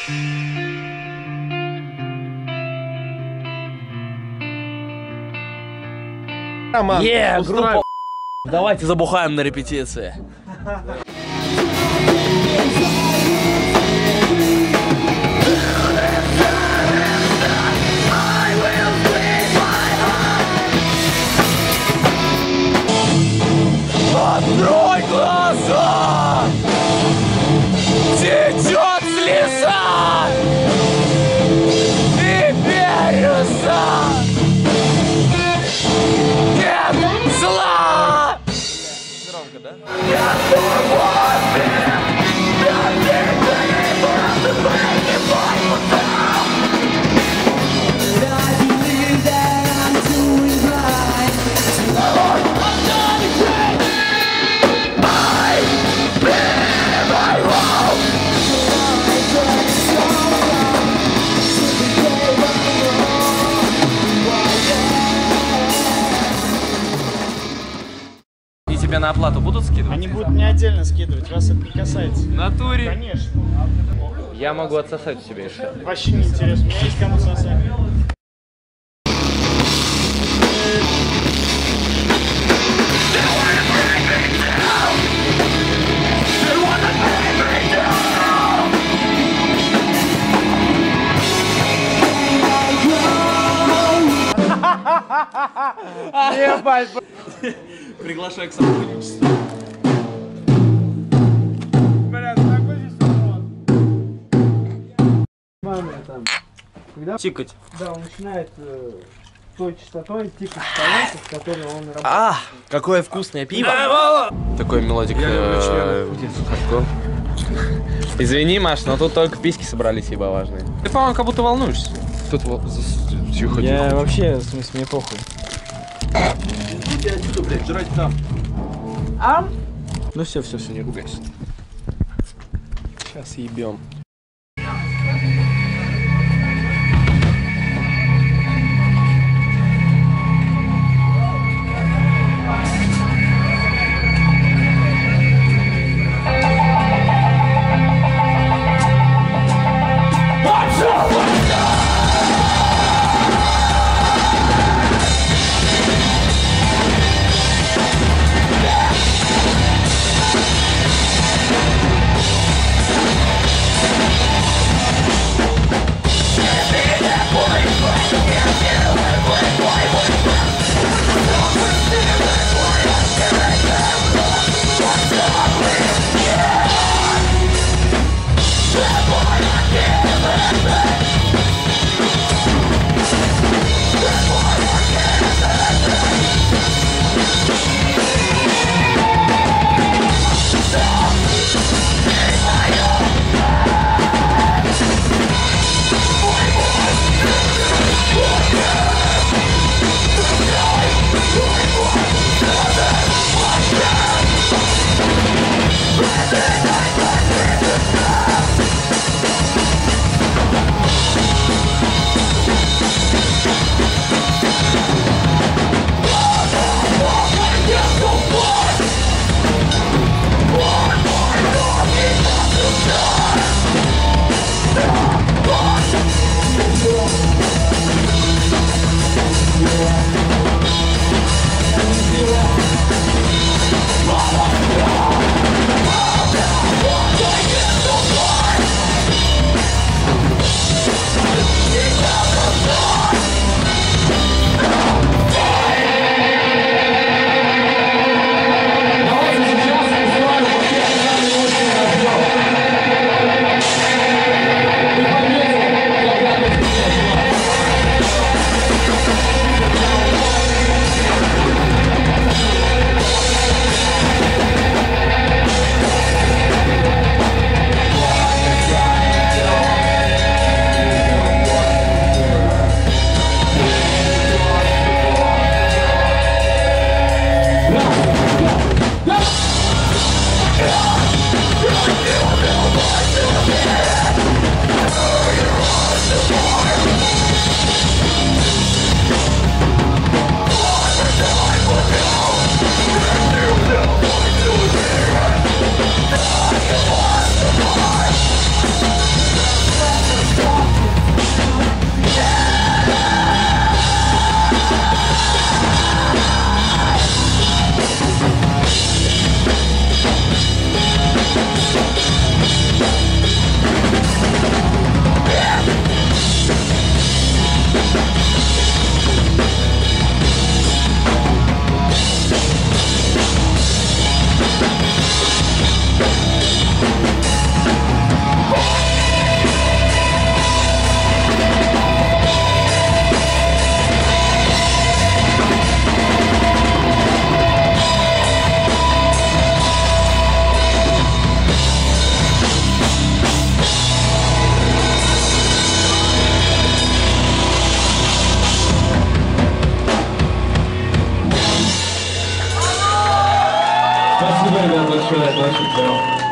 Группа. Давайте забухаем на репетиции. Открой глаза! Течет слеза! И береза! Нет зла! Громко, да? Тебе на оплату будут скидывать? Они будут мне отдельно скидывать, вас это не касается. В натуре? Конечно. Я могу отсосать себе еще. Вообще не интересно, у меня есть кому сосать. Ебать! Приглашаю к сотрудничеству. Блядь, такой здесь урод. Маме там. Когда... Тикать. Да, он начинает той частотой тикать колонку, с которой он работает. А, какое вкусное пиво! Такой мелодик. Извини, Маш, но тут только письки собрались, ибо важные. Ты, по-моему, как будто волнуешься. Тут тихо, Я вообще, в смысле, мне похуй. Иди отсюда, блядь, жрать там. Ну все, не ругайся. Сейчас ебем. ребят, большое, это очень здорово.